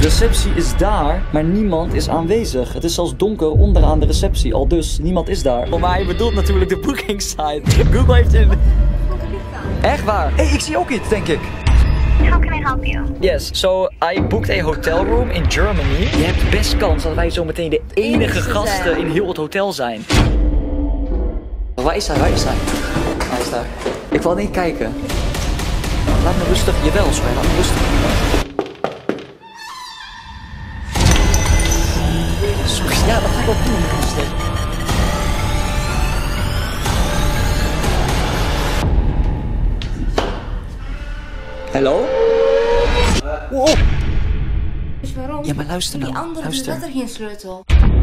receptie is daar, maar niemand is aanwezig. Het is zelfs donker onderaan de receptie, al dus niemand is daar. Maar hij bedoelt natuurlijk de booking site. Google heeft in... Echt waar? Hé, ik zie ook iets, denk ik. How can I help you? Yes, so I booked a hotel room in Germany. Je hebt best kans dat wij zo meteen de enige gasten in heel het hotel zijn. Waar is hij? Waar is hij? Hij is daar. Ik wil niet kijken. Laat me rustig. Jawel, sorry, laat me rustig. Sorry, ja, dat ga ik wel doen, rustig. Hallo? Wow. Dus waarom? Ja, maar luister nou. Die andere Luister. had er geen sleutel.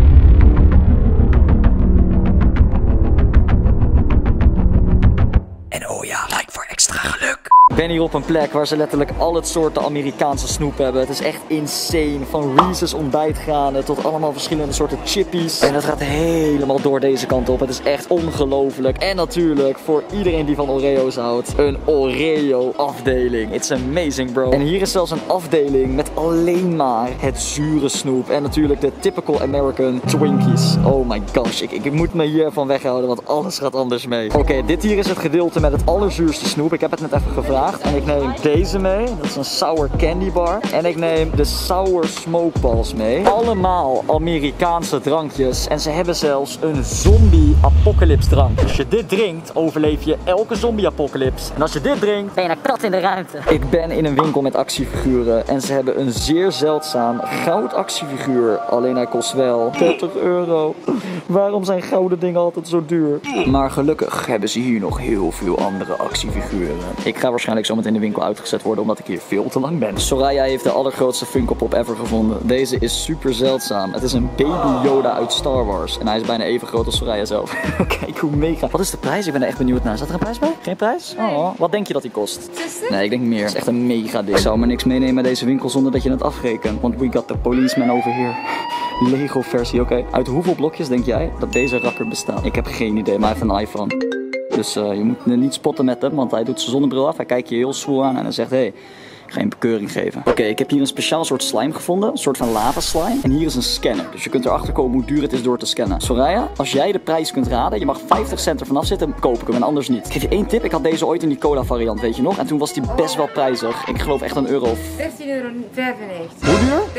En oh ja, like voor extra geluk. Ik ben hier op een plek waar ze letterlijk al het soorten Amerikaanse snoep hebben. Het is echt insane. Van Reese's ontbijtgranen tot allemaal verschillende soorten chippies. En het gaat helemaal door deze kant op. Het is echt ongelooflijk. En natuurlijk voor iedereen die van Oreo's houdt, een Oreo afdeling. It's amazing, bro. En hier is zelfs een afdeling met alleen maar het zure snoep. En natuurlijk de typical American Twinkies. Oh my gosh, ik moet me hiervan weghouden, want alles gaat anders mee. Oké, dit hier is het gedeelte met het allerzuurste snoep. Ik heb het net even gevraagd. En ik neem deze mee. Dat is een sour candy bar. En ik neem de sour smoke balls mee. Allemaal Amerikaanse drankjes. En ze hebben zelfs een zombie apocalypse drank. Als je dit drinkt, overleef je elke zombie apocalypse. En als je dit drinkt, ben je een kat in de ruimte. Ik ben in een winkel met actiefiguren. En ze hebben een zeer zeldzaam goud actiefiguur. Alleen hij kost wel 30 euro. Waarom zijn gouden dingen altijd zo duur? Maar gelukkig hebben ze hier nog heel veel andere actiefiguren. Ik ga waarschijnlijk zometeen in de winkel uitgezet worden omdat ik hier veel te lang ben. Soraya heeft de allergrootste Funko Pop ever gevonden. Deze is super zeldzaam. Het is een baby Yoda uit Star Wars. En hij is bijna even groot als Soraya zelf. Kijk hoe mega. Wat is de prijs? Ik ben er echt benieuwd naar. Staat er een prijs bij? Geen prijs? Oh, wat denk je dat die kost? 60? Nee, ik denk meer. Het is echt een mega ding. Ik zou maar niks meenemen in deze winkel zonder dat je het afrekent. Want we got the policeman over here. Lego versie, oké. Uit hoeveel blokjes denk jij dat deze rakker bestaat? Ik heb geen idee, maar hij heeft een iPhone. Dus je moet niet spotten met hem, want hij doet zijn zonnebril af. Hij kijkt je heel zwoel aan en hij zegt, hey, ik ga je een bekeuring geven. Oké, ik heb hier een speciaal soort slime gevonden. Een soort van lava slime. En hier is een scanner. Dus je kunt erachter komen hoe duur het is door te scannen. Soraya, als jij de prijs kunt raden, je mag 50 cent ervan afzetten, koop ik hem en anders niet. Ik geef je één tip. Ik had deze ooit in die cola variant, weet je nog? En toen was die best wel prijzig. Ik geloof echt €1 of... 13,95 euro. Hoe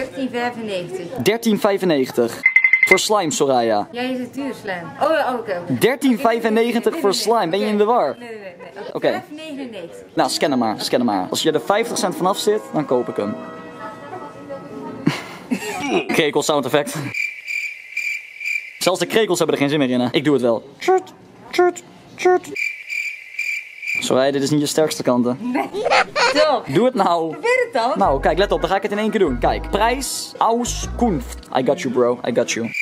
duur? 13,95. 13,95. Voor slime, Soraya. Jij is het duur, slijm. Oh ja, oké. 13,95 voor slime. Ben je in de war? Nee. Oké. 5,99. Nou, scan hem maar. Scan hem maar. Als je er 50 cent vanaf zit, dan koop ik hem. Krekel sound effect. Zelfs de krekels hebben er geen zin meer in, hè. Ik doe het wel. Sorry, dit is niet je sterkste kanten. Nee. Toch? Doe het nou. Probeer het dan. Nou, kijk, let op. Dan ga ik het in één keer doen. Kijk. Prijs, Auskunft. I got you, bro. I got you.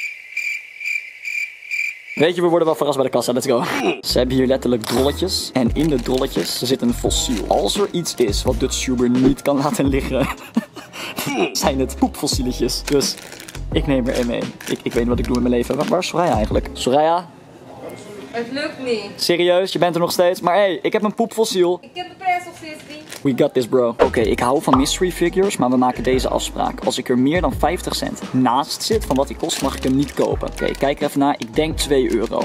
Weet je, we worden wel verrast bij de kassa. Let's go. Ze hebben hier letterlijk drolletjes. En in de drolletjes zit een fossiel. Als er iets is wat Dutchtuber niet kan laten liggen, zijn het poepfossieletjes. Dus ik neem er één mee. Ik weet wat ik doe in mijn leven. Waar is Soraya eigenlijk? Soraya? Het lukt niet. Serieus? Je bent er nog steeds? Maar hé, ik heb een poepfossiel. Ik heb de prijs nog steeds niet. We got this, bro. Oké, ik hou van mystery figures, maar we maken deze afspraak. Als ik er meer dan 50 cent naast zit van wat die kost, mag ik hem niet kopen. Oké, kijk er even naar. Ik denk 2 euro.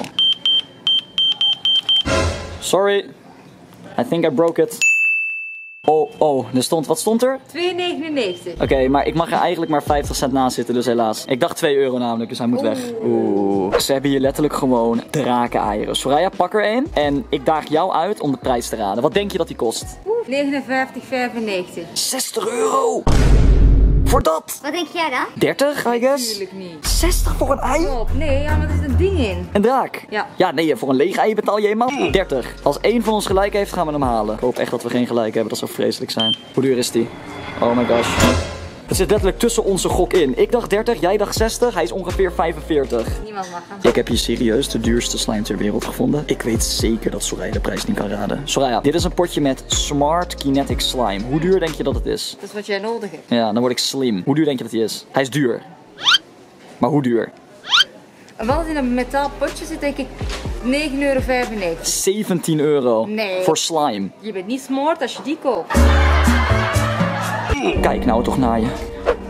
Sorry. I think I broke it. Oh, wat stond er? 2,99. Oké, maar ik mag er eigenlijk maar 50 cent naast zitten, dus helaas. Ik dacht 2 euro namelijk, dus hij moet weg. Oeh. Ze hebben hier letterlijk gewoon drakeneieren. Soraya, pak er één. En ik daag jou uit om de prijs te raden. Wat denk je dat die kost? 59,95. 60 euro! Voor dat? Wat denk jij dan? 30, I guess? Tuurlijk niet. 60 voor een ei? Stop. Nee, ja, maar er zit een ding in. Een draak? Ja. Ja, nee, voor een leeg ei betaal je eenmaal 30. Als één van ons gelijk heeft, gaan we hem halen. Ik hoop echt dat we geen gelijk hebben, dat zou vreselijk zijn. Hoe duur is die? Oh my gosh. Het zit letterlijk tussen onze gok in. Ik dacht 30, jij dacht 60, hij is ongeveer 45. Niemand mag hem. Ik heb hier serieus de duurste slime ter wereld gevonden. Ik weet zeker dat Soraya de prijs niet kan raden. Soraya, dit is een potje met Smart Kinetic Slime. Hoe duur denk je dat het is? Dat is wat jij nodig hebt. Ja, dan word ik slim. Hoe duur denk je dat hij is? Hij is duur. Maar hoe duur? En wat in een metaal potje zit, denk ik 9,95 euro. 17 euro. Nee. Voor slime. Je bent niet smoord als je die koopt. Kijk nou toch naar je.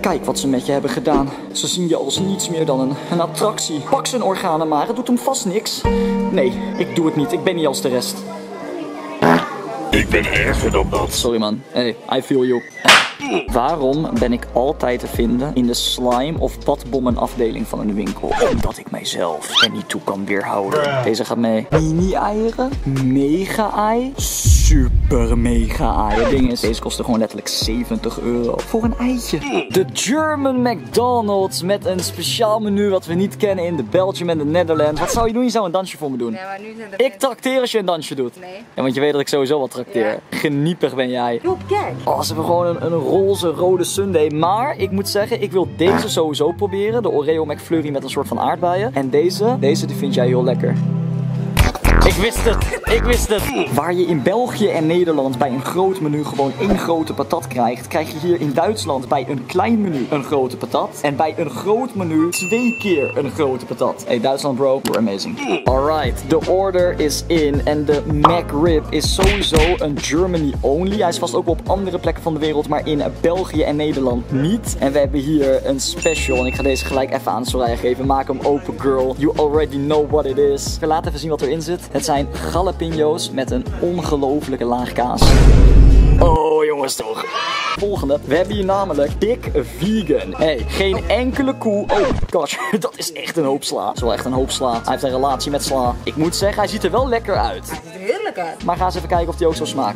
Kijk wat ze met je hebben gedaan. Ze zien je als niets meer dan een attractie. Pak zijn organen maar, het doet hem vast niks. Nee, ik doe het niet. Ik ben niet als de rest. Ik ben erger dan dat. Sorry man. Hey, I feel you. Waarom ben ik altijd te vinden in de slime of badbommen afdeling van een winkel? Omdat ik mijzelf er niet toe kan weerhouden. Deze gaat mee. Mini-eieren, mega-ei, super mega-ei. Het ding is, deze kostte gewoon letterlijk €70 voor een eitje. De German McDonald's met een speciaal menu wat we niet kennen in de Belgium en de Netherlands. Wat zou je doen? Je zou een dansje voor me doen. Ja, maar nu zijn er Ik trakteer als je een dansje doet. Nee. Ja, want je weet dat ik sowieso wat trakteer. Ja. Geniepig ben jij. Joh, kijk. Oh, ze hebben gewoon een roze rode sundae. Maar ik moet zeggen, ik wil deze sowieso proberen. De Oreo McFlurry met een soort van aardbeien. En deze die vind jij heel lekker. Ik wist het, ik wist het. Waar je in België en Nederland bij een groot menu gewoon 1 grote patat krijgt, krijg je hier in Duitsland bij een klein menu een grote patat. En bij een groot menu 2 keer een grote patat. Hey Duitsland bro, you're amazing. Alright, de order is in. En de McRib is sowieso een Germany only. Hij is vast ook op andere plekken van de wereld, maar in België en Nederland niet. En we hebben hier een special. En ik ga deze gelijk even aan Soraya geven. Maak hem open girl. You already know what it is. Ik laat even zien wat erin zit. Het zijn jalapeno's met een ongelofelijke laag kaas. Oh jongens toch. Volgende. We hebben hier namelijk Big Vegan. Hey, geen enkele koe. Oh gosh, dat is echt een hoop sla. Dat is wel echt een hoop sla. Hij heeft een relatie met sla. Ik moet zeggen, hij ziet er wel lekker uit. Het ziet er heerlijk uit. Maar ga eens even kijken of die ook zo smaakt.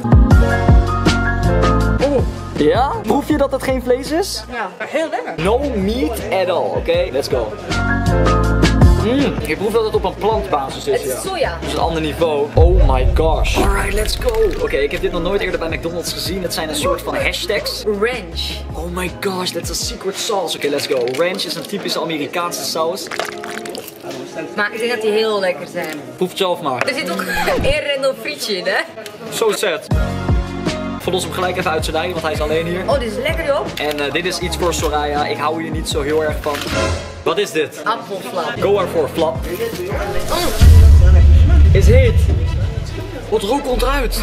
Ja? Proef je dat het geen vlees is? Ja, maar heel lekker. No meat at all, oké? Let's go. Ik proef dat het op een plantbasis is, Het is soja. Dus een ander niveau. Oh my gosh. Alright, let's go. Oké, ik heb dit nog nooit eerder bij McDonald's gezien. Het zijn een soort van hashtags. Ranch. Oh my gosh, that's a secret sauce. Oké, let's go. Ranch is een typische Amerikaanse saus. Maar ik denk dat die heel lekker zijn. Proef het zelf maar. Er zit ook een random frietje in, hè? So sad. Verlos hem gelijk even uit zijn lijn, want hij is alleen hier. Oh, dit is lekker, joh. En dit is iets voor Soraya. Ik hou hier niet zo heel erg van. Wat is dit? Appelflap. Go ervoor, flap. Is heet. Wat rook komt eruit?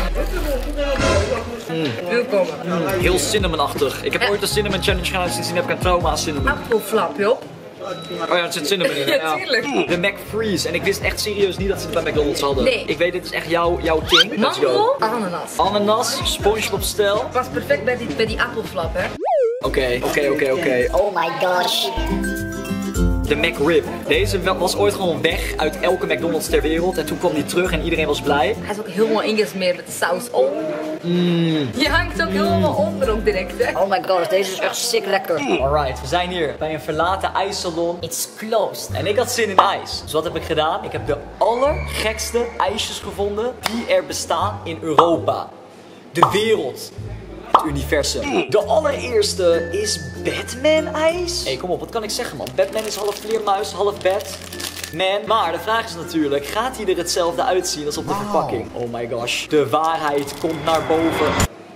Welkom. Heel cinnamonachtig. Ik heb ooit een cinnamon challenge gedaan, dus sindsdien heb ik een trauma aan cinnamon. Appelflap, joh. Oh ja, er zit cinnamon in. Ja, tuurlijk. De McFreeze. En ik wist echt serieus niet dat ze het bij McDonald's hadden. Nee. Ik weet, dit is echt jouw ding. Let's go. Mango, ananas. Ananas, SpongeBob stijl. Past perfect bij die appelflap, hè? Oké. Oh my gosh. De McRib. Deze was ooit gewoon weg uit elke McDonald's ter wereld. En toen kwam die terug en iedereen was blij. Hij is ook helemaal ingesmeerd met de saus. Oh. Je hangt ook helemaal onder ook direct, hè? Oh my gosh, deze is echt sick lekker. Alright, we zijn hier bij een verlaten ijssalon. It's closed. En ik had zin in ijs. Dus wat heb ik gedaan? Ik heb de allergekste ijsjes gevonden die er bestaan in Europa. De wereld. Het universum. De allereerste is Batman ijs. Hey, kom op, wat kan ik zeggen man? Batman is half vleermuis, half Batman. Maar de vraag is natuurlijk, gaat hij er hetzelfde uitzien als op de verpakking? Oh my gosh. De waarheid komt naar boven.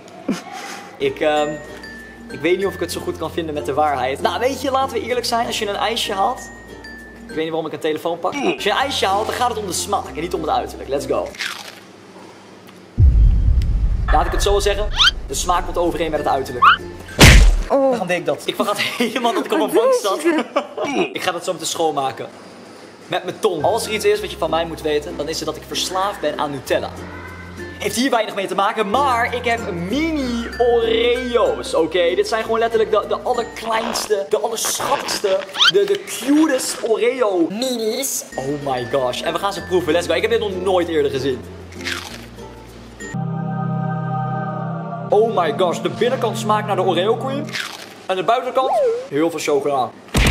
Ik weet niet of ik het zo goed kan vinden met de waarheid. Nou, weet je, laten we eerlijk zijn. Als je een ijsje haalt... Ik weet niet waarom ik een telefoon pak. Als je een ijsje haalt, dan gaat het om de smaak en niet om het uiterlijk. Let's go. Laat ik het zo zeggen. De smaak komt overeen met het uiterlijk. Oh. Waarom deed ik dat? Ik vergat helemaal dat ik op een bank zat. Ik ga dat zo meteen schoonmaken. Met mijn tong. Als er iets is wat je van mij moet weten, dan is het dat ik verslaafd ben aan Nutella. Heeft hier weinig mee te maken, maar ik heb mini Oreo's, oké? Dit zijn gewoon letterlijk de allerkleinste, de allerschattigste, de cutest Oreo minis. Oh my gosh. En we gaan ze proeven, let's go. Ik heb dit nog nooit eerder gezien. Oh my gosh, de binnenkant smaakt naar de Oreo cream. En de buitenkant, heel veel chocola.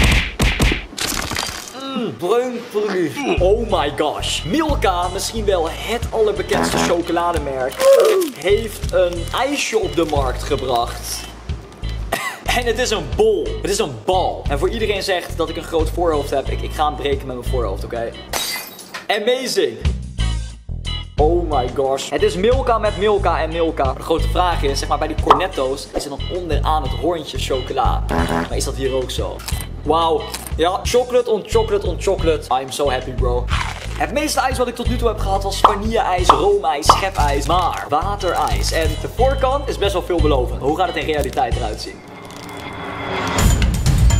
Bruin pruis. Oh my gosh. Milka, misschien wel het allerbekendste chocolademerk, heeft een ijsje op de markt gebracht. En het is een bol. Het is een bal. En voor iedereen zegt dat ik een groot voorhoofd heb, ik ga hem breken met mijn voorhoofd, oké? Amazing. Oh my gosh. Het is Milka met Milka en Milka. De grote vraag is, zeg maar bij die cornetto's, is er dan onderaan het rondje chocola. Maar is dat hier ook zo? Wauw. Ja, chocolate on chocolate on chocolate. I'm so happy, bro. Het meeste ijs wat ik tot nu toe heb gehad was vanille-ijs, roomijs, schepijs, maar waterijs. En de voorkant is best wel veelbelovend. Hoe gaat het in realiteit eruit zien?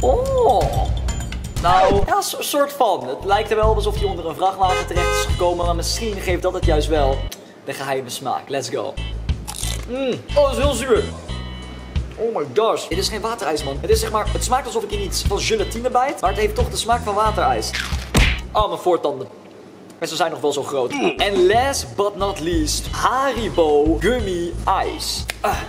Oh. Nou, ja, een soort van. Het lijkt er wel alsof hij onder een vrachtwagen terecht is gekomen. Maar misschien geeft dat het juist wel de geheime smaak. Let's go. Oh, dat is heel zuur. Oh my gosh. Dit is geen waterijs, man. Het is zeg maar, het smaakt alsof ik in iets van gelatine bijt. Maar het heeft toch de smaak van waterijs. Oh, mijn voortanden. En ze zijn nog wel zo groot. En last but not least, Haribo Gummy Ice.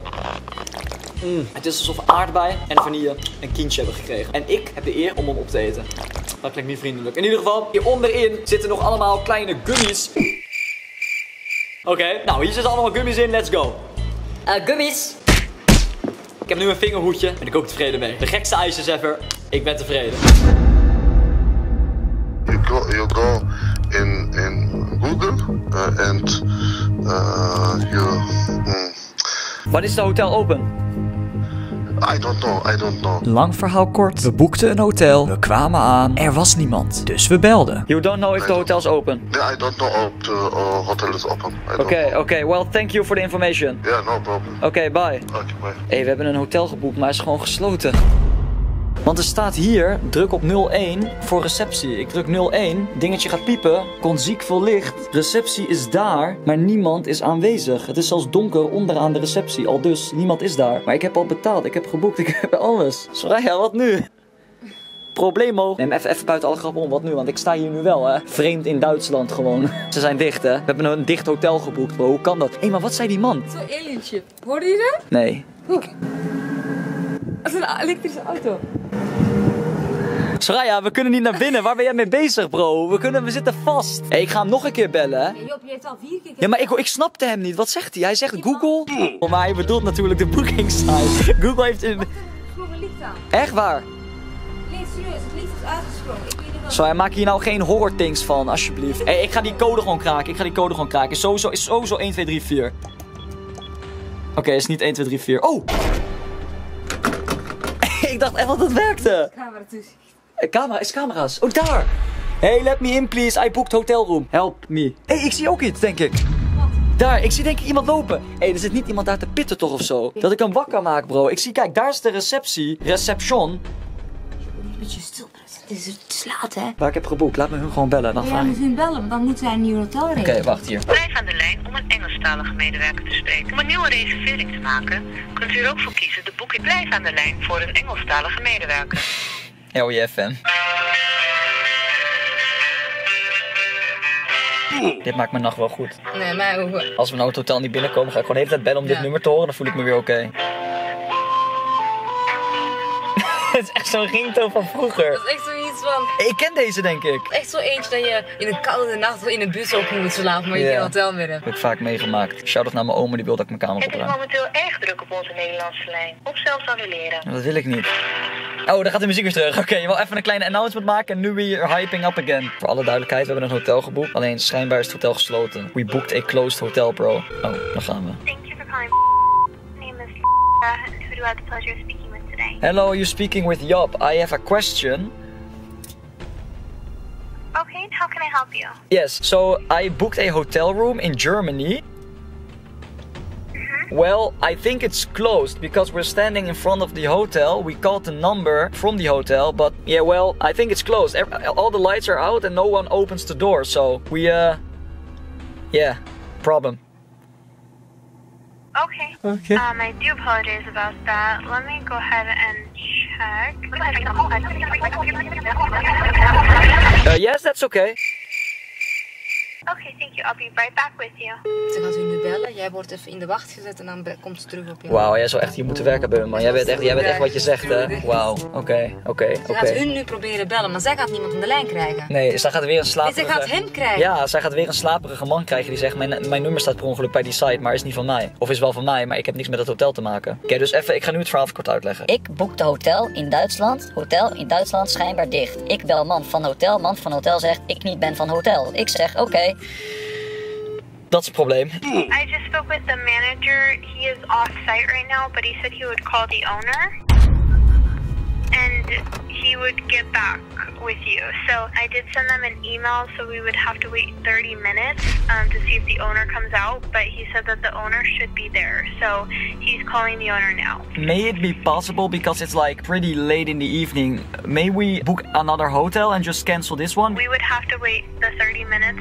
Het is alsof aardbei en vanille een kindje hebben gekregen. En ik heb de eer om hem op te eten. Dat klinkt niet vriendelijk. In ieder geval, hier onderin zitten nog allemaal kleine gummies. Oké, nou hier zitten allemaal gummies in. Let's go. Gummies. Ik heb nu een vingerhoedje. Ben ik ook tevreden mee. De gekste ijsjes ever. Ik ben tevreden. You go in Google and you. Wat is de hotel open? I don't know. Lang verhaal kort. We boekten een hotel. We kwamen aan. Er was niemand. Dus we belden. You don't know if the hotel is open? Yeah, I don't know if the hotel is open. Oké. Well, thank you for the information. Yeah, no problem. Oké, bye. Okay, bye. Hé, we hebben een hotel geboekt, maar hij is gewoon gesloten. Want er staat hier, druk op 01 voor receptie. Ik druk 01, dingetje gaat piepen, kon ziek veel licht. Receptie is daar, maar niemand is aanwezig. Het is zelfs donker onderaan de receptie, al dus niemand is daar. Maar ik heb al betaald, ik heb geboekt, ik heb alles. Soraya, wat nu? Problemo. Neem even buiten alle grappen om, wat nu? Want ik sta hier nu wel, hè. Vreemd in Duitsland gewoon. Ze zijn dicht, hè. We hebben een dicht hotel geboekt, bro. Hoe kan dat? Hé, maar wat zei die man? Zo'n alienship. Hoorde je dat? Nee. Dat is een elektrische auto. Soraya, we kunnen niet naar binnen. Waar ben jij mee bezig, bro? We zitten vast. Hé, ik ga hem nog een keer bellen, hè. Job, je hebt al 4 keer... Ja, maar ik snapte hem niet. Wat zegt hij? Hij zegt Google. Maar hij bedoelt natuurlijk de boekingssite. Google heeft een... Vroeger licht aan. Echt waar? Nee, serieus. Het licht is uitgesprongen. Ik weet niet wat... Sorry, maak hier nou geen horror things van, alsjeblieft. Hé, ik ga die code gewoon kraken. Is sowieso 1, 2, 3, 4. Oké, is niet 1, 2, 3, 4. Oh! Ik dacht echt dat het werkte. Camera toezicht. Camera's. Oh, daar! Hey, let me in, please. I booked hotel room. Help me. Hey, ik zie ook iets, denk ik. Wat? Daar, ik zie denk ik iemand lopen. Hey, er zit niet iemand daar te pitten toch of zo? Dat ik hem wakker maak, bro. Ik zie, kijk, daar is de receptie. Reception. Een beetje stil. Het is laat, hè? Waar ik heb geboekt. Laat me hun gewoon bellen. Dan Ja, vraag we ik. moeten bellen, want dan moet zij een nieuw hotel regelen. Oké, wacht hier. Blijf aan de lijn om een Engelstalige medewerker te spreken. Om een nieuwe reservering te maken, kunt u er ook voor kiezen de boeking blijf aan de lijn voor een Engelstalige medewerker. Hell yeah, fan. Dit maakt mijn nacht wel goed. Nee, mij ook. Als we nou het hotel niet binnenkomen, ga ik gewoon de hele tijd bellen om dit nummer te horen. Dan voel ik me weer oké. Het is echt zo'n ringtoon van vroeger. Dat is echt zoiets van... Ik ken deze, denk ik. Echt zo eentje dat je in een koude nacht in een bus op moet slapen, maar je geen hotel meer hebt. Heb ik vaak meegemaakt. Shout-out naar mijn oma, die wil dat ik mijn kamer Het is opruim. momenteel erg druk op onze Nederlandse lijn. Of zelfs annuleren. Dat wil ik niet. Oh, daar gaat de muziek weer terug. Oké, je wil even een kleine announcement maken en nu weer hyping up again. Voor alle duidelijkheid, we hebben een hotel geboekt. Alleen schijnbaar is het hotel gesloten. We booked a closed hotel, bro. Oh, daar gaan we. Thank you for calling. My name is who do I have the pleasure of speaking with today? Hello, you're speaking with Job. I have a question. Okay, how can I help you? Yes, so I booked a hotel room in Germany. Well, I think it's closed because we're standing in front of the hotel. We called the number from the hotel, but yeah, well, I think it's closed. All the lights are out and no one opens the door, so we, yeah, problem. Okay. I do apologize about that. Let me go ahead and check. Yes, that's okay. Okay, thank you. I'll be right back with you. Ze gaat u nu bellen, jij wordt even in de wacht gezet en dan komt ze terug op je. Wauw, jij zou echt hier moeten werken bij me, man. Jij weet echt wat je zegt, hè? Wauw, oké. Ze gaat hun nu proberen bellen, maar zij gaat niemand aan de lijn krijgen. Nee, zij gaat weer een slaperige... Nee, zij gaat hem krijgen. Ja, zij gaat weer een slaperige man krijgen die zegt... Mijn nummer staat per ongeluk bij die site, maar is niet van mij. Of is wel van mij, maar ik heb niks met het hotel te maken. Oké, dus even, ik ga nu het verhaal kort uitleggen. Ik boekte hotel in Duitsland. Hotel in Duitsland schijnbaar dicht. Ik bel man van hotel. Man van hotel zegt ik niet ben van hotel. Ik zeg oké. Dat is het probleem. I just spoke with the manager. He is off site right now, but he said he would call the owner. and he would get back with you. So I did send them an email, so we would have to wait 30 minutes to see if the owner comes out, but he said that the owner should be there, so he's calling the owner now. May it be possible, because it's like pretty late in the evening, may we book another hotel and just cancel this one? We would have to wait the 30 minutes.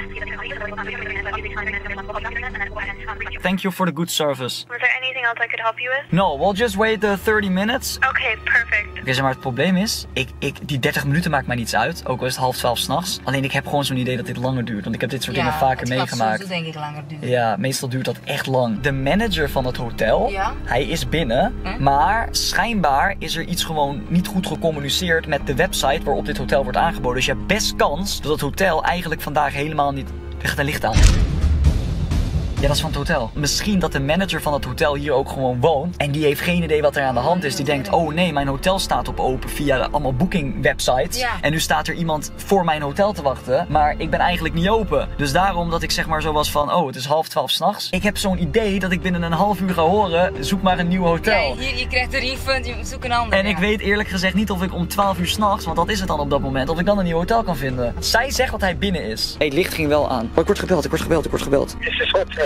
Thank you for the good service. Was there anything else I could help you with? No, we'll just wait the 30 minutes. Okay, perfect. Oké, zeg maar, het probleem is, die 30 minuten maakt mij niets uit, ook al is het 11:30 s'nachts. Alleen ik heb gewoon zo'n idee dat dit langer duurt, want ik heb dit soort dingen vaker meegemaakt. Ja, denk ik langer duren. Ja, meestal duurt dat echt lang. De manager van het hotel, hij is binnen, maar schijnbaar is er iets gewoon niet goed gecommuniceerd met de website waarop dit hotel wordt aangeboden. Dus je hebt best kans dat het hotel eigenlijk vandaag helemaal niet... Er gaat een licht aan. Ja, dat is van het hotel. Misschien dat de manager van het hotel hier ook gewoon woont. En die heeft geen idee wat er aan de hand is. Die denkt, oh nee, mijn hotel staat op open via allemaal booking websites. Ja. En nu staat er iemand voor mijn hotel te wachten. Maar ik ben eigenlijk niet open. Dus daarom dat ik zeg maar zo was van, oh, het is 11:30 s'nachts. Ik heb zo'n idee dat ik binnen een half uur ga horen, zoek maar een nieuw hotel. Ja, hier, je krijgt een refund, je moet zoeken een ander. En ik weet eerlijk gezegd niet of ik om 12 uur s'nachts, want dat is het dan op dat moment, of ik dan een nieuw hotel kan vinden. Zij zegt dat hij binnen is. Hey, het licht ging wel aan. Oh, ik word gebeld. This is hotel.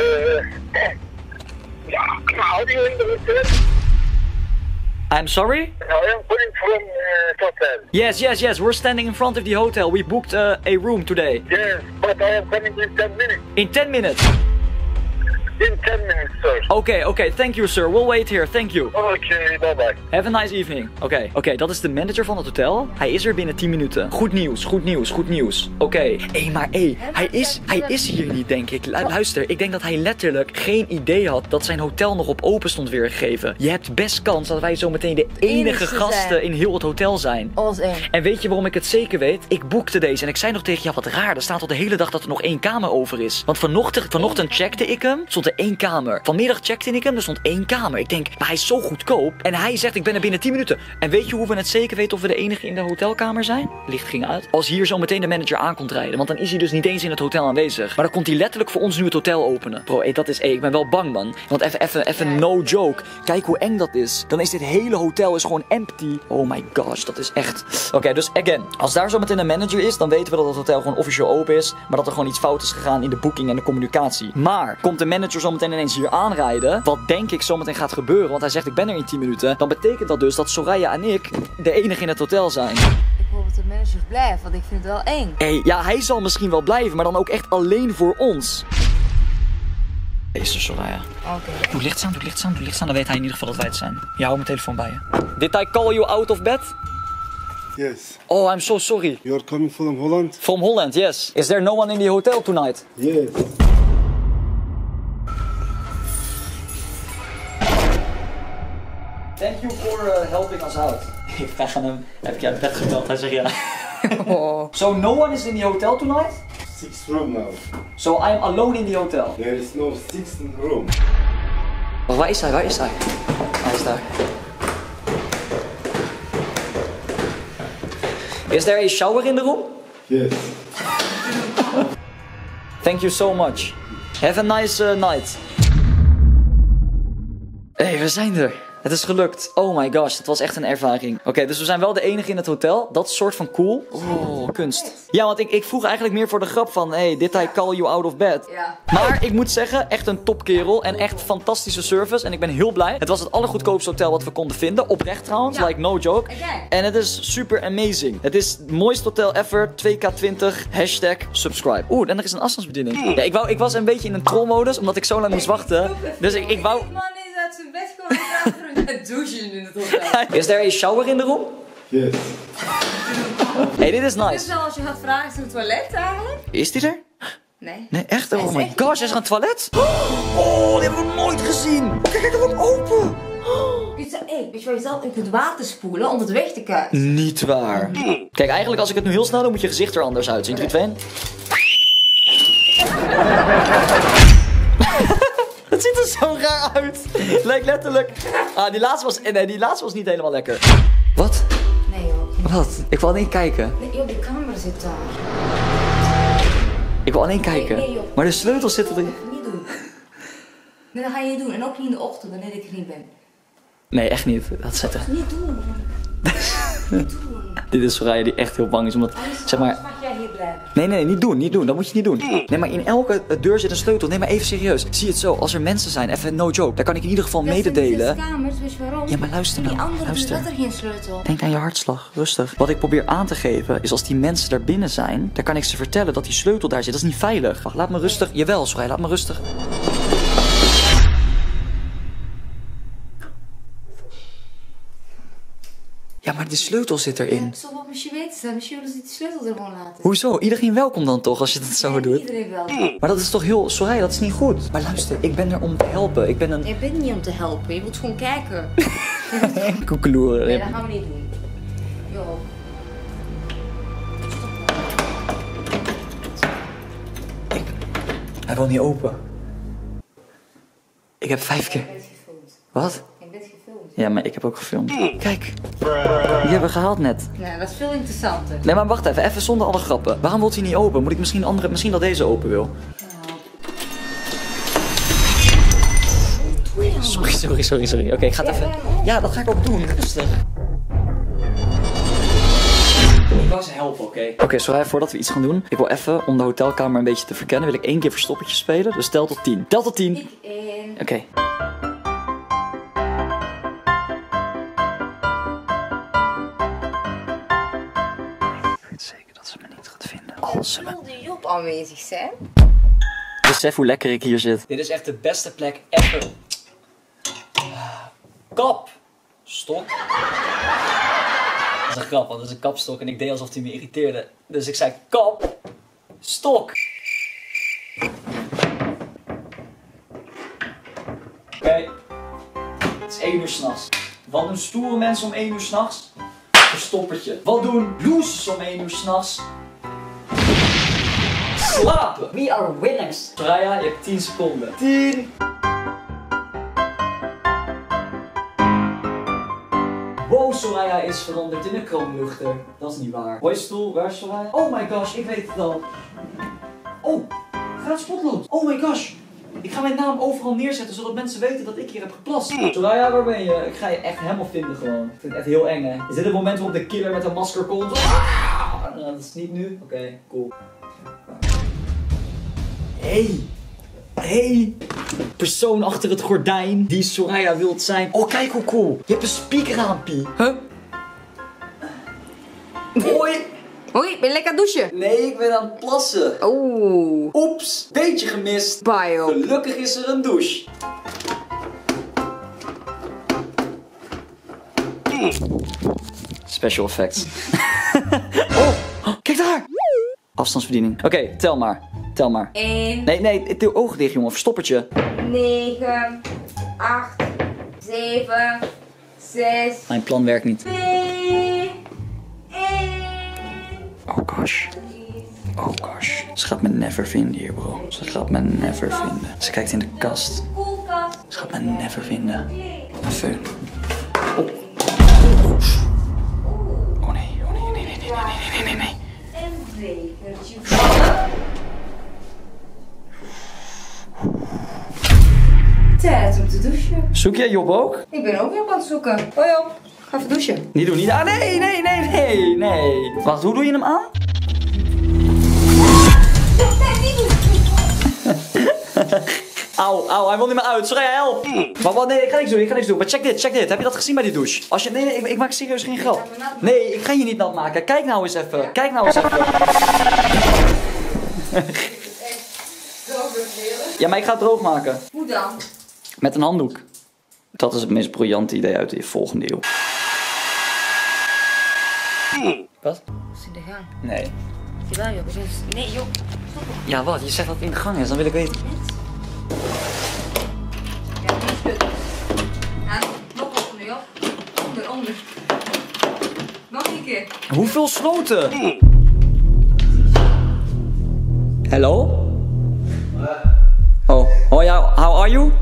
How do you in the hotel? I'm sorry? I am calling from hotel. Yes. We're standing in front of the hotel. We booked a room today. Yes, but I am coming in 10 minutes. In 10 minutes? In 10 minutes, sir. Okay. Thank you, sir. We'll wait here. Thank you. Okay, bye-bye. Have a nice evening. Oké, dat is de manager van het hotel. Hij is er binnen 10 minuten. Goed nieuws. Oké. Hij is hier niet, denk ik. Luister, ik denk dat hij letterlijk geen idee had dat zijn hotel nog op open stond weergegeven. Je hebt best kans dat wij zometeen de enige gasten in heel het hotel zijn. En weet je waarom ik het zeker weet? Ik boekte deze en ik zei nog tegen je, wat raar. Er staat al de hele dag dat er nog 1 kamer over is. Want vanochtend checkte ik hem, stond er 1 kamer. Vanmiddag checkte ik hem, er stond 1 kamer. Ik denk, maar hij is zo goedkoop. En hij zegt, ik ben er binnen 10 minuten. En weet je hoe we het zeker weten of we de enige in de hotelkamer zijn? Licht ging uit. Als hier zo meteen de manager aan komt rijden. Want dan is hij dus niet eens in het hotel aanwezig. Maar dan komt hij letterlijk voor ons nu het hotel openen. Bro, ik ben wel bang, man. Want even no joke. Kijk hoe eng dat is. Dan is dit hele hotel is gewoon empty. Oh my gosh, dat is echt... Oké, dus again. Als daar zo meteen een manager is, dan weten we dat het hotel gewoon officieel open is. Maar dat er gewoon iets fout is gegaan in de boeking en de communicatie. Maar komt de manager zo meteen ineens hier aanrijden, wat denk ik zometeen gaat gebeuren, want hij zegt ik ben er in 10 minuten, dan betekent dat dus dat Soraya en ik de enige in het hotel zijn. Ik hoop dat de manager blijft, want ik vind het wel eng. Hey, ja, hij zal misschien wel blijven, maar dan ook echt alleen voor ons. Deze Soraya. Oké. Doe licht staan, dan weet hij in ieder geval dat wij het zijn. Ja, hou mijn telefoon bij je. Did I call you out of bed? Yes. Oh, I'm so sorry. You're coming from Holland? From Holland, yes. Is there no one in the hotel tonight? Yes. Thank you for helping us out. Ik vraag aan hem, heb ik je uit bed gebeld? Hij zegt ja. So no one is in the hotel tonight? 6th room now. So I am alone in the hotel? There is no 6th room. Oh, waar is hij? Hij is daar. Is there a shower in the room? Yes. Thank you so much. Have a nice night. Hey, we zijn er. Het is gelukt. Oh my gosh, het was echt een ervaring. Oké, dus we zijn wel de enige in het hotel. Dat is soort van cool. Oh, kunst. Ja, want ik vroeg eigenlijk meer voor de grap van, hey, did I call you out of bed? Ja. Maar ik moet zeggen, echt een topkerel en echt fantastische service. En ik ben heel blij. Het was het allergoedkoopste hotel wat we konden vinden. Oprecht trouwens, like no joke. En het is super amazing. Het is het mooiste hotel ever. 2K20. #subscribe. Oeh, en er is een afstandsbediening. Ja, ik was een beetje in een trollmodus, omdat ik zo lang moest wachten. Dus ik wou... uit zijn bed gewoon en douchen in het hotel. Is there a shower in the room? Yes. Hey, dit is nice. Dus wel als je gaat vragen, is er een toilet eigenlijk? Is die er? Nee. Nee, echt? Oh my gosh, is er een toilet? Oh, die hebben we nooit gezien. Kijk, hij wordt open. Weet je waar je zelf in kunt water spoelen om het weg te kuisen? Niet waar. Kijk, eigenlijk als ik het nu heel snel doe, moet je gezicht er anders uitzien. 3, 2, 1. Het ziet er zo raar uit. Lijkt letterlijk... Ah, die laatste was niet helemaal lekker. Wat? Nee joh. Wat? Ik wil alleen kijken. Nee joh, die camera zit daar. Ik wil alleen kijken. Nee, joh. Maar de sleutels zitten er... Dat ga je niet doen. Nee, dat ga je niet doen. En ook niet in de ochtend wanneer ik er niet ben. Nee, echt niet. Dat zit er... Niet doen. Dit is Soraya die echt heel bang is, omdat, zeg maar... Mag jij hier blijven? Nee, niet doen. Dat moet je niet doen. Nee, maar in elke deur zit een sleutel. Nee, maar even serieus. Zie het zo, als er mensen zijn, even no joke, dan kan ik in ieder geval mededelen. Kamers, weet je waarom? Ja, maar luister nou, Die andere luister. had er geen sleutel. Denk aan je hartslag, rustig. Wat ik probeer aan te geven, is als die mensen daar binnen zijn, dan kan ik ze vertellen dat die sleutel daar zit. Dat is niet veilig. Wacht, laat me rustig. Jawel, Soraya, laat me rustig. Ja, maar de sleutel zit erin. Ik zal wat misschien weten staan. Misschien willen ze die sleutel er gewoon laten. Hoezo? Iedereen welkom dan toch, als je het zo doet? Iedereen wel. Maar dat is toch heel... Soraya, dat is niet goed. Maar luister, ik ben er om te helpen. Ik ben een... Je bent niet om te helpen. Je moet gewoon kijken. koekeloer. Nee, dat gaan we niet doen. Jo. Hij wil niet open. Ik heb 5 keer... Ik ben gefilmd. Wat? Ik ben gefilmd. Ja, maar ik heb ook gefilmd. Kijk. Die hebben we gehaald net. Nou, dat is veel interessanter. Nee, maar wacht even zonder alle grappen. Waarom wilt hij niet open? Moet ik misschien een andere... Misschien dat deze open wil. Sorry. Oké, ik ga het even... Ja, dat ga ik ook doen. Rustig. Ik wou ze helpen, oké? Oké, Soraya, voordat we iets gaan doen. Ik wil even, om de hotelkamer een beetje te verkennen, wil ik 1 keer verstoppertje spelen. Dus tel tot 10. Tel tot 10. Ik in. Oké. Ik weet zeker dat ze me niet gaat vinden. Als ze me... Wil de Job aanwezig zijn? Besef hoe lekker ik hier zit. Dit is echt de beste plek ever. Kap! Stok. Dat is een grap, want dat is een kapstok en ik deed alsof hij me irriteerde. Dus ik zei kap, stok. Oké. Het is 1 uur 's nachts. Wat doen stoere mensen om 1 uur 's nachts? Verstoppertje. Wat doen loesjes om 1 uur 's nachts? Slapen. We are winners. Soraya, je hebt 10 seconden. 10. Wow, Soraya is veranderd in een kroonluchter. Dat is niet waar. Hoi stoel, waar is Soraya? Oh my gosh, ik weet het al. Oh, gaat spotlood. Oh my gosh. Ik ga mijn naam overal neerzetten, zodat mensen weten dat ik hier heb geplast. Soraya, waar ben je? Ik ga je echt helemaal vinden gewoon. Ik vind het echt heel eng, hè. Is dit het moment waarop de killer met een masker komt? Ah, dat is niet nu. Oké, cool. Hey, persoon achter het gordijn die Soraya wilt zijn. Oh, kijk hoe cool. Je hebt een speakerraampie. Huh? Hoi. Hoi, ben je lekker aan het douchen? Nee, ik ben aan het plassen. Oeh. Oeps, beetje gemist. Bio. Gelukkig is er een douche. Special effects. Oh, kijk daar. Afstandsbediening. Oké, tel maar. 1, Nee, doe ogen dicht, jongen. Verstoppertje. 9, 8, 7, 6, Mijn plan werkt niet. 2, 1. Oh gosh. Ze gaat me never vinden hier, bro. Ze gaat me never vinden. Ze kijkt in de kast. Koelkast. Ze gaat me never vinden. Even. Oh. Oh nee. Nee. En bekertje. Tijd om te douchen. Zoek jij Job ook? Ik ben ook weer aan het zoeken. Hoi Job, ga even douchen. Niet doen, niet. Ah, nee. Wacht, hoe doe je hem aan? Auw, hij wil niet meer uit. Sorry, help. Maar wat, nee, ik ga niks doen. Maar check dit. Heb je dat gezien bij die douche? Als je, nee, ik maak serieus geen grap. Nee, ik ga je niet nat maken. Kijk nou eens even. Ja, maar ik ga het droog maken. Hoe dan? Met een handdoek. Dat is het meest briljante idee uit de volgende eeuw. Wat? Is in de gang. Nee. Jawel Job, nee Job. Ja, wat? Je zegt dat het in de gang is, dan wil ik weten. Ja, nu is het. En nog onder Job. Onder. Nog een keer. Hoeveel sloten? Hello? Oh ja, how are you?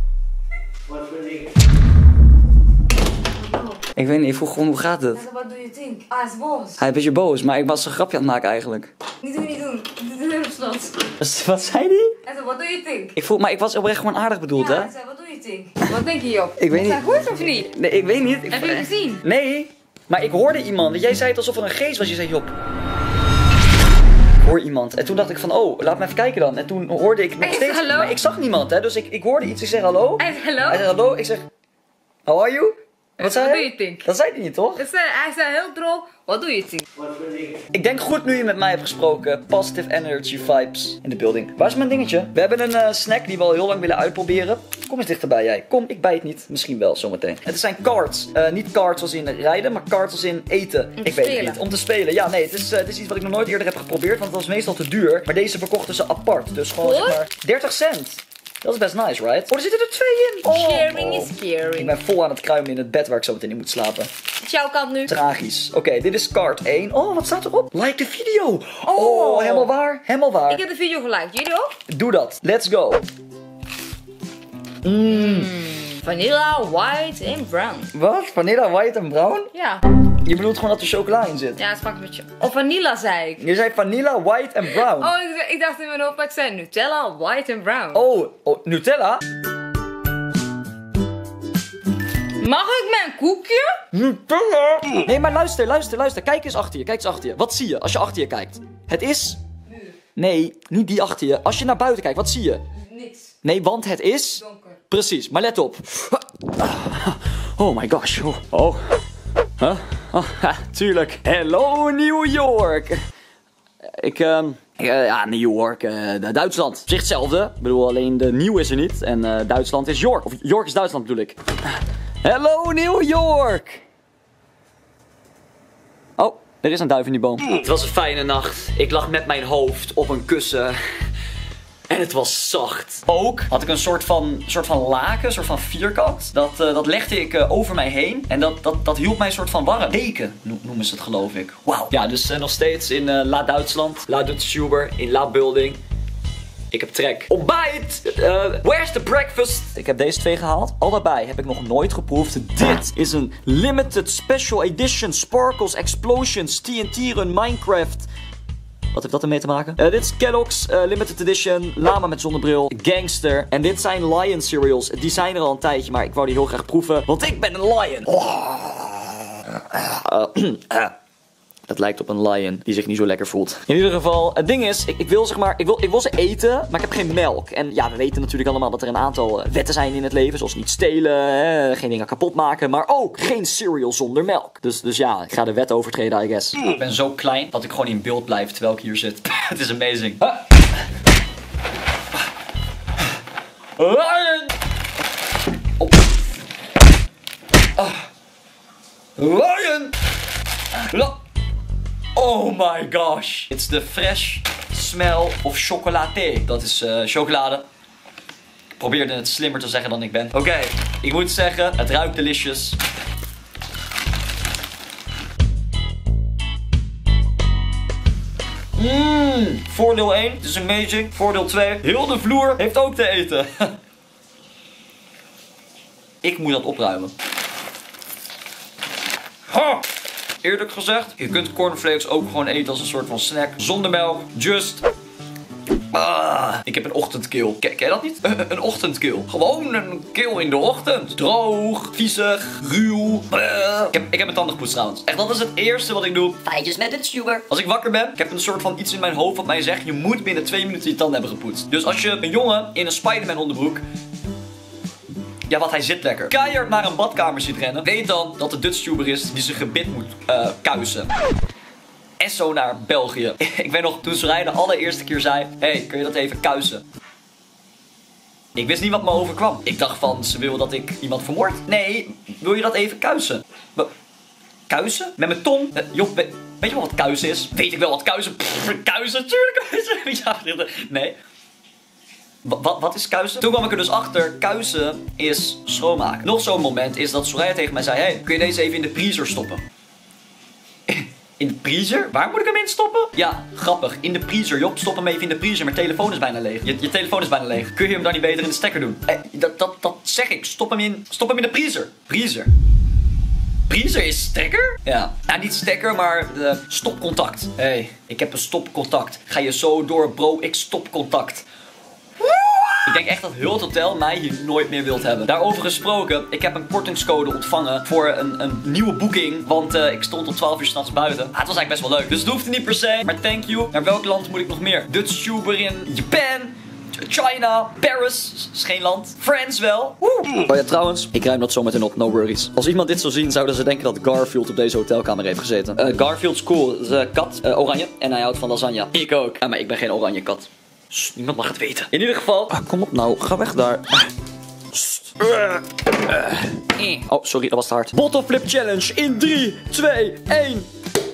Ik weet niet, ik vroeg gewoon hoe gaat het? Wat doe je denk? Ah, hij is boos. Hij is een beetje boos, maar ik was een grapje aan het maken eigenlijk. Niet doen. De deur op slot. Wat zei die? Hij zei, wat doe je denk? Ik was oprecht gewoon aardig bedoeld, Ja, hè? hij zei, wat doe je denk? Wat denk je Job? Ik weet niet. Is dat goed of niet? Nee, ik weet niet. Heb je hem gezien? Nee. Maar ik hoorde iemand. Jij zei het alsof er een geest was. Je zei, Job. Ik hoor iemand. En toen dacht ik van, oh, laat me even kijken dan. En toen hoorde ik nog steeds. Hallo? Maar ik zag niemand, hè. Dus ik hoorde iets. Ik zeg hallo. Hij zei hallo? Hij zei hallo. Ik zeg, how are you? Wat zei What hij? do you think? Dat zei hij niet, toch? Hij zei heel droog. What do you think? Ik denk goed nu je met mij hebt gesproken. Positive energy vibes in de building. Waar is mijn dingetje? We hebben een snack die we al heel lang willen uitproberen. Kom eens dichterbij jij. Kom, ik bijt niet. Misschien wel zometeen. Het zijn cards. Niet cards als in rijden, maar cards als in eten. Ik weet het niet. Om te spelen. Ja, nee. Het is iets wat ik nog nooit eerder heb geprobeerd. Want het was meestal te duur. Maar deze verkochten ze apart. Dus gewoon zeg maar 30 cent. Dat is best nice, right? Oh, er zitten er 2 in. Oh. Sharing is caring. Ik ben vol aan het kruimen in het bed waar ik zo meteen in moet slapen. Het is jouw kant nu. Tragisch. Oké, dit is card 1. Oh, wat staat erop? Like de video. Oh, helemaal waar. Helemaal waar. Ik heb de video geliked. Jullie ook? Doe dat. Let's go. Vanilla, white en brown. Wat? Vanilla, white en brown? Ja. Je bedoelt gewoon dat er chocola in zit? Ja, het smaakt een beetje... Oh, vanilla zei ik. Je zei vanilla, white en brown. Oh, ik dacht in mijn hoofd dat ik zei Nutella, white en brown. Oh, Nutella? Mag ik mijn koekje? Nutella? Nee, maar luister. Kijk eens achter je. Wat zie je als je achter je kijkt? Het is... Nee, niet die achter je. Als je naar buiten kijkt, wat zie je? Niks. Nee, want het is... Donker. Precies, maar let op. Oh my gosh. Oh. Huh? Tuurlijk. Hello New York. Ja, New York, Duitsland. Op zich hetzelfde. Ik bedoel, alleen de nieuw is er niet. En Duitsland is York. Of York is Duitsland bedoel ik. Hello New York. Oh, er is een duif in die boom. Het was een fijne nacht. Ik lag met mijn hoofd op een kussen. En het was zacht. Ook had ik een soort van laken, een soort van vierkant. Dat legde ik over mij heen. En dat hield mij een soort van warm. Deken noemen ze het, geloof ik. Wauw. Ja, dus nog steeds in La Duitsland. La Duitshuber in La Building. Ik heb trek. Ontbijt! Where's the breakfast? Ik heb deze 2 gehaald. Allebei heb ik nog nooit geproefd. Dit is een limited special edition Sparkles Explosions TNT Run Minecraft. Wat heeft dat ermee te maken? Dit is Kellogg's Limited Edition. Lama met zonnebril. Gangster. En dit zijn Lion cereals. Die zijn er al een tijdje, maar ik wou die heel graag proeven. Want ik ben een lion. Het lijkt op een lion die zich niet zo lekker voelt. In ieder geval, het ding is, ik wil ze eten, maar ik heb geen melk. En ja, we weten natuurlijk allemaal dat er een aantal wetten zijn in het leven. Zoals niet stelen, geen dingen kapot maken, maar ook geen cereal zonder melk. Dus ja, ik ga de wet overtreden, I guess. Ik ben zo klein dat ik gewoon in beeld blijf terwijl ik hier zit. Het is amazing. Lion! Lion! Oh my gosh. It's the fresh smell of chocolate. Dat is chocolade. Ik probeerde het slimmer te zeggen dan ik ben. Oké, ik moet zeggen, het ruikt delicious. Voordeel 1, het is amazing. Voordeel 2, heel de vloer heeft ook te eten. Ik moet dat opruimen. Ha! Eerlijk gezegd, je kunt cornflakes ook gewoon eten als een soort van snack. Zonder melk, just. Ik heb een ochtendkeel. Ken je dat niet? Een ochtendkeel. Gewoon een keel in de ochtend. Droog, viezig, ruw. Ik heb mijn tanden gepoetst trouwens. Echt, dat is het eerste wat ik doe. Feitjes met het sugar. Als ik wakker ben, ik heb een soort van iets in mijn hoofd wat mij zegt: je moet binnen 2 minuten je tanden hebben gepoetst. Dus als je een jongen in een Spider-Man onderbroek, ja, wat hij zit lekker, keihard naar een badkamer ziet rennen, weet dan dat de Dutchtuber is die zijn gebit moet kuisen. En zo naar België. Ik weet nog, toen Soraya de allereerste keer zei: hey, kun je dat even kuisen? Ik wist niet wat me overkwam. Ik dacht van, ze wil dat ik iemand vermoord. Nee, wil je dat even kuisen? Kuisen? Met mijn tong? Joh, weet je wel wat kuisen is? Weet ik wel wat kuisen? Kuisen, tuurlijk. Ja, nee. Wat is kuisen? Toen kwam ik er dus achter, kuisen is schoonmaken. Nog zo'n moment is dat Soraya tegen mij zei: hey, kun je deze even in de vriezer stoppen? In de vriezer? Waar moet ik hem in stoppen? Ja, grappig. In de vriezer. Job, stop hem even in de vriezer. Mijn telefoon is bijna leeg. Je telefoon is bijna leeg. Kun je hem dan niet beter in de stekker doen? Dat zeg ik. Stop hem in de vriezer. Vriezer. Vriezer is stekker? Ja. Nou, niet stekker, maar stopcontact. Hey, ik heb een stopcontact. Ga je zo door, bro. Ik stopcontact. Ik denk echt dat heel het hotel mij hier nooit meer wilt hebben. Daarover gesproken, ik heb een kortingscode ontvangen voor een nieuwe boeking. Want ik stond tot 12 uur 's nachts buiten. Het was eigenlijk best wel leuk. Dus het hoefde niet per se. Maar thank you. Naar welk land moet ik nog meer? Dutch-tuber in Japan. China, Paris, is geen land. France wel. Woe. Oh ja, trouwens, ik ruim dat zo meteen op, no worries. Als iemand dit zou zien, zouden ze denken dat Garfield op deze hotelkamer heeft gezeten. Garfield's cool, is een kat, oranje. En hij houdt van lasagne. Ik ook. Maar ik ben geen oranje kat. Sst, niemand mag het weten. In ieder geval, kom op nou, ga weg daar. Oh, sorry, dat was te hard. Bottle flip challenge in 3, 2, 1.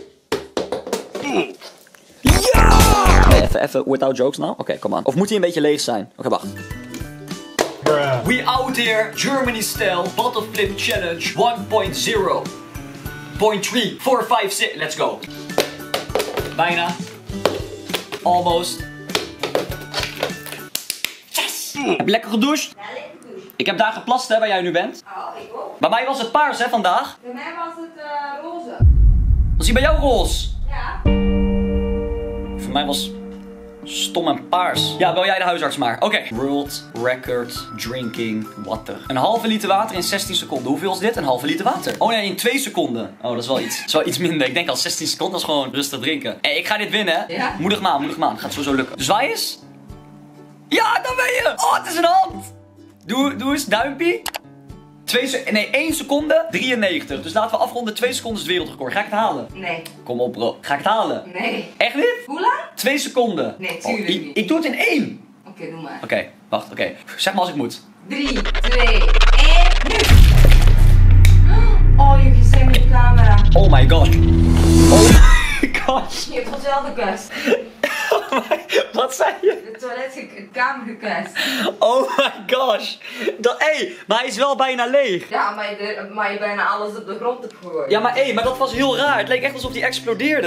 Ja! Even without jokes nou. Oké, kom aan. Of moet hij een beetje leeg zijn? Oké, wacht. We out here, Germany style, bottle flip challenge 1.0. 0.3, 4, 5, 6. Let's go. Bijna. Almost. Yes! Heb je lekker gedoucht? Ja, lekker douche. Ik heb daar geplast hè, waar jij nu bent. Oh, ik ook. Bij mij was het paars hè, vandaag. Bij mij was het roze. Was hij bij jou roze? Ja. Voor mij was stom en paars. Ja, bel jij de huisarts maar. Oké. World record drinking water. Een halve liter water in 16 seconden. Hoeveel is dit? Een halve liter water. Oh nee, in 2 seconden. Oh, dat is wel iets. Dat is wel iets minder. Ik denk al 16 seconden is gewoon rustig drinken. Hé, ik ga dit winnen hè. Ja. Moedig me aan, moedig me aan. Gaat sowieso lukken. Dus zwaai eens. Ja, dan ben je. Oh, het is een hand. Doe eens, duimpie. 1 seconde 93. Dus laten we afronden. 2 seconden is het wereldrecord. Ga ik het halen? Nee. Kom op bro. Ga ik het halen? Nee. Echt niet? Hoe lang? 2 seconden. Nee, tuurlijk niet. Ik doe het in 1. Oké, doe maar. Oké, wacht, oké. Zeg maar als ik moet. 3, 2, 1, nu! Oh, je gezicht met de camera. Oh my god. Oh my god. Je hebt onszelf gekust. Wat zei je? De kamer gekust. Oh my gosh. Maar hij is wel bijna leeg. Ja, maar je bijna alles op de grond hebt gegooid. Ja, maar dat was heel raar. Het leek echt alsof hij explodeerde.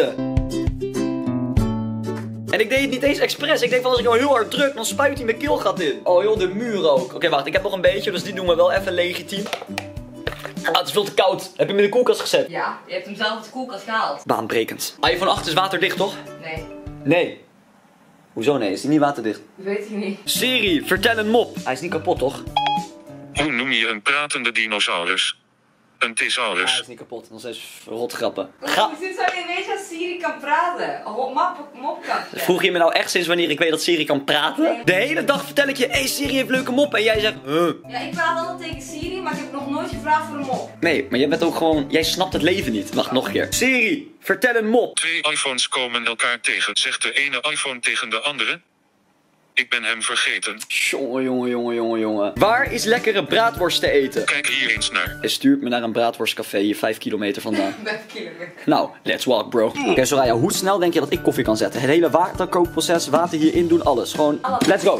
En ik deed het niet eens expres. Ik denk van als ik nou heel hard druk, dan spuit hij mijn keelgat in. Oh joh, de muur ook. Oké, wacht. Ik heb nog een beetje, dus die doen we wel even legitiem. Ah, het is veel te koud. Heb je hem in de koelkast gezet? Ja, je hebt hem zelf uit de koelkast gehaald. Baanbrekend. iPhone 8 is waterdicht, toch? Nee, Nee. Hoezo nee? Is die niet waterdicht? dat weet ik niet. Siri, vertel een mop. Hij is niet kapot, toch? Hoe noem je een pratende dinosaurus? Een Hij thesaurus. is niet kapot. Nog steeds rotgrappen. Misschien zou je weten dat Siri kan praten. Mopkastje. Vroeg je me nou echt sinds wanneer ik weet dat Siri kan praten? Nee. De hele dag vertel ik je, hey Siri heeft leuke moppen. En jij zegt, Ja, ik praat altijd tegen Siri, maar ik heb nog nooit gevraagd voor een mop. Nee, maar jij bent ook gewoon, jij snapt het leven niet. Wacht, nog een keer. Siri, vertel een mop. 2 iPhones komen elkaar tegen, zegt de ene iPhone tegen de andere. Ik ben hem vergeten. Jongen. Waar is lekkere braadworst te eten? Kijk hier eens naar. Hij stuurt me naar een braadworstcafé hier 5 kilometer vandaan. 5 kilometer. Nou, let's walk bro. Oké, Soraya, hoe snel denk je dat ik koffie kan zetten? Het hele waterkookproces, water hierin doen, alles. Gewoon, let's go.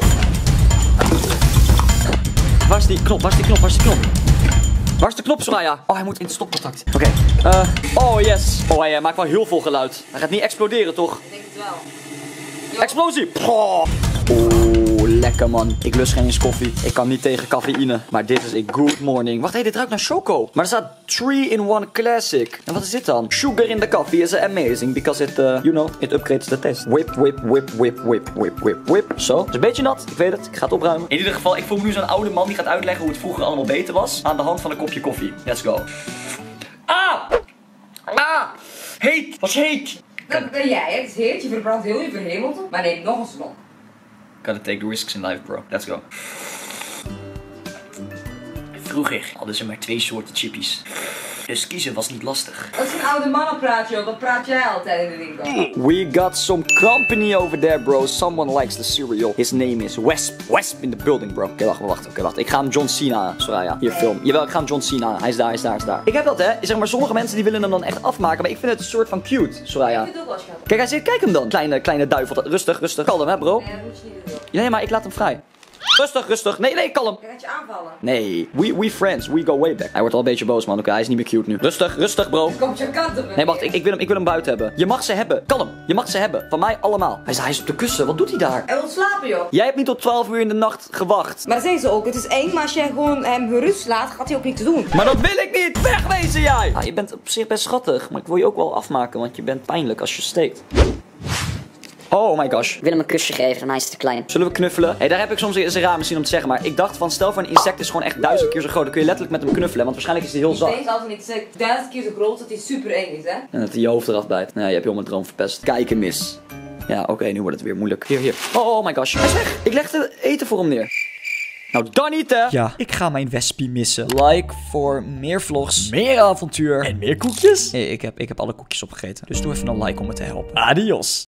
Waar is die knop? Waar is de knop, Soraya? Oh, hij moet in het stopcontact. Oké. Oh yes. Oh, hij maakt wel heel veel geluid. Hij gaat niet exploderen, toch? Ik denk het wel. Explosie! Oh, lekker man. Ik lust geen eens koffie. Ik kan niet tegen cafeïne. Maar dit is een good morning. Wacht, dit ruikt naar choco. Maar er staat 3-in-1 classic. En wat is dit dan? Sugar in the coffee is amazing. Because it, it upgrades the taste. Whip. Zo, het is een beetje nat. Ik weet het. Ik ga het opruimen. In ieder geval, ik voel me nu zo'n oude man die gaat uitleggen hoe het vroeger allemaal beter was. Aan de hand van een kopje koffie. Let's go. Heet. Wat heet. Dat ben jij, hè? Het is heet, je verbrandt heel je verhemelte. Maar neem nog een slok. Gotta take the risks in life, bro. Let's go. Vroeger hadden ze maar 2 soorten chippies. Dus kiezen was niet lastig. Dat is een oude mannenpraatje, dat praat jij altijd in de winkel. We got some company over there, bro. Someone likes the cereal. His name is Wesp. Wesp in the building, bro. Oké, wacht. Ik ga hem John Cena, Soraya. Hier, film. Jawel, ik ga hem John Cena. Hij is daar. Ik heb dat, hè. Zeg maar, sommige mensen die willen hem dan echt afmaken. Maar ik vind het een soort van cute, Soraya. Ik vind het ook wel schattig. Kijk, hij zit, kijk hem dan. Kleine duivel. Rustig. Kalm, hè, bro. Nee, dat moet je niet doen. Nee, maar ik laat hem vrij. Rustig. Nee, kalm. Hij gaat je aanvallen. Nee, we friends. We go way back. Hij wordt al een beetje boos, man. Oké, hij is niet meer cute nu. Rustig, bro. Komt je kant op. Nee, wacht, ik wil hem buiten hebben. Je mag ze hebben. Kalm. Je mag ze hebben. Van mij allemaal. Hij is op de kussen. Wat doet hij daar? Hij wil slapen, joh. Jij hebt niet tot 12 uur in de nacht gewacht. Maar dat zeggen ze ook. Het is eng, maar als jij gewoon hem gerust laat, gaat hij ook niks doen. Maar dat wil ik niet. Wegwezen jij. Je bent op zich best schattig. Maar ik wil je ook wel afmaken, want je bent pijnlijk als je steekt. Oh my gosh. Ik wil hem een kusje geven, maar hij is te klein. Zullen we knuffelen? Hey, daar heb ik soms eens raar misschien om te zeggen, maar ik dacht van, stel voor een insect is gewoon echt 1000 keer zo groot. Dan kun je letterlijk met hem knuffelen, want waarschijnlijk is hij heel zacht. Deze altijd niet zeg 1000 keer zo groot dat hij super eng is, hè? En dat hij je hoofd eraf bijt. Nou, je hebt heel mijn droom verpest. Kijk hem mis. Ja, oké, nu wordt het weer moeilijk. Hier. Oh my gosh. Hij is weg. Ik leg het eten voor hem neer. Nou, dan niet, hè? Ja, ik ga mijn wespie missen. Like voor meer vlogs, meer avontuur en meer koekjes. Ik heb alle koekjes opgegeten. Dus doe even een like om me te helpen. Adios.